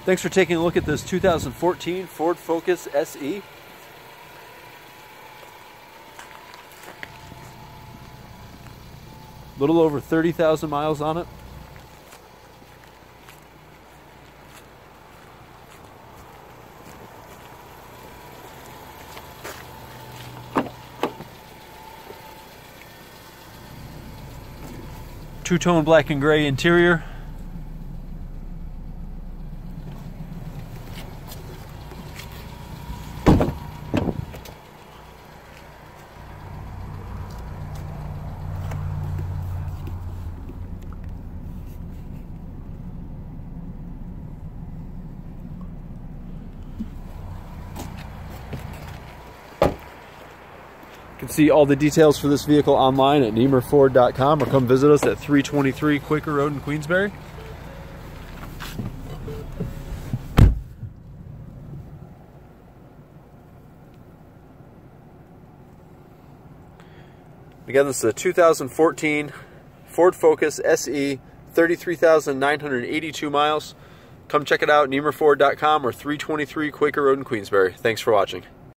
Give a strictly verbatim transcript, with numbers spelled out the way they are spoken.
Thanks for taking a look at this two thousand fourteen Ford Focus S E. Little over thirty thousand miles on it. Two-tone black and gray interior. You can see all the details for this vehicle online at nemer ford dot com or come visit us at three twenty-three Quaker Road in Queensbury. Again, this is a two thousand fourteen Ford Focus S E, thirty-three thousand nine hundred eighty-two miles. Come check it out at nemer ford dot com or three twenty-three Quaker Road in Queensbury. Thanks for watching.